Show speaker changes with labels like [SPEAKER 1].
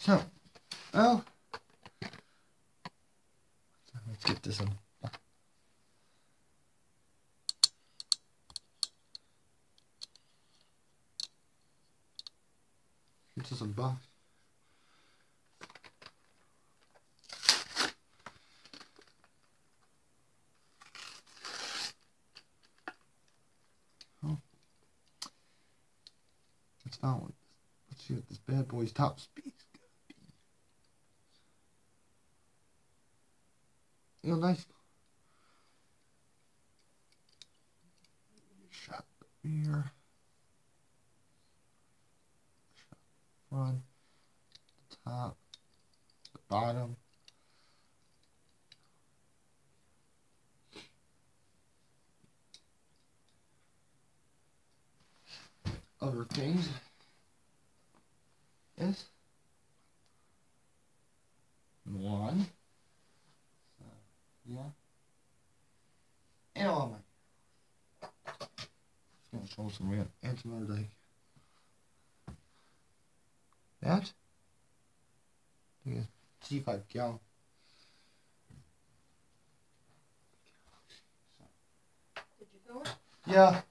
[SPEAKER 1] So, well, let's get this one. Get this unboxed. Oh, it's not one. Let's see what this bad boy's top speed's gonna be. You know, nice. Shot the rear. Shot the front. The top. The bottom. Other things is one. Yeah. And all my. Just gonna show some random antimatter like that. G5 gallon.
[SPEAKER 2] Did you go?
[SPEAKER 1] Yeah.